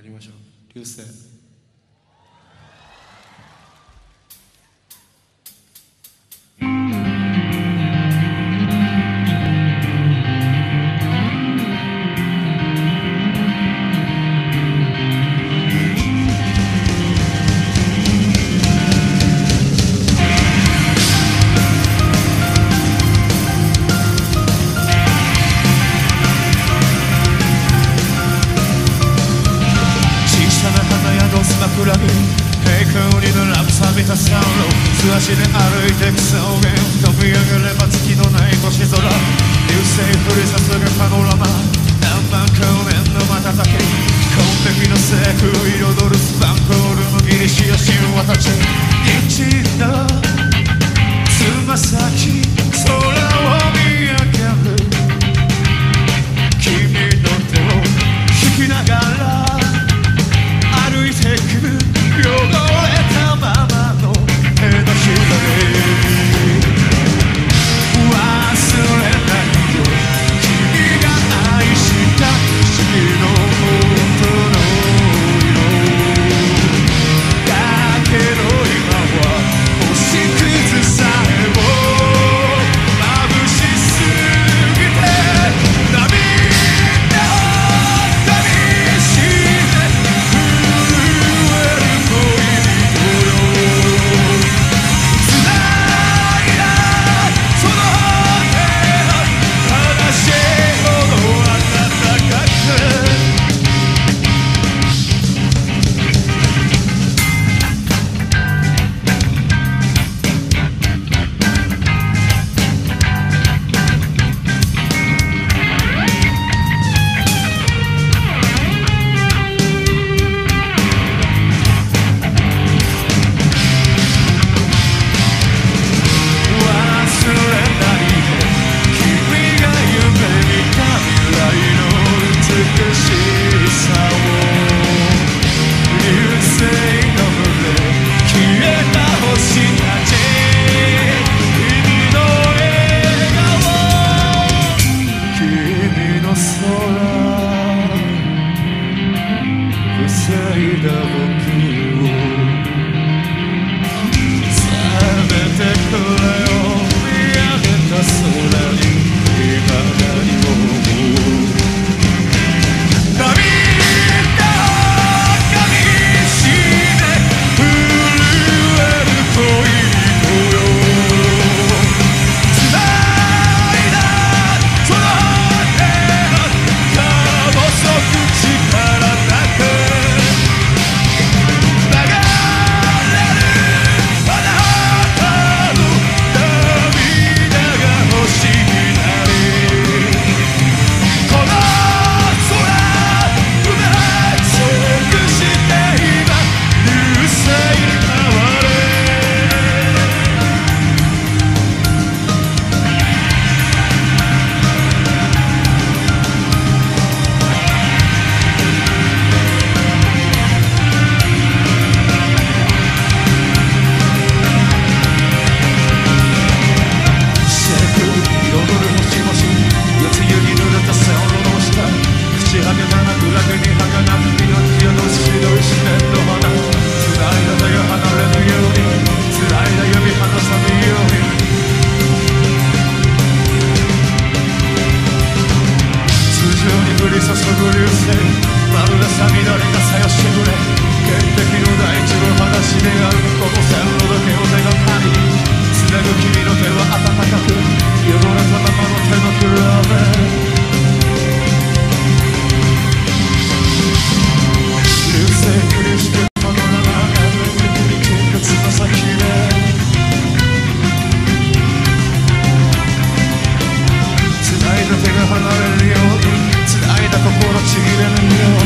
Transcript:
りましょう。流星。 平空に並ぶ錆びたサンロー素足で歩いてく草原飛び上がれば月のない星空流星降り注ぐパノラマ何万光年の瞬き完璧の世空彩るスパンコールのギリシア神話たち一度つま先空を見上げる君の手を引きながら歩いてく汚れたままの手のひらで忘れないよ君が愛した不思議の本当の色だけど今は星屑さえも眩しすぎて涙を旅して離れるように繋いだ心ちぎれぬように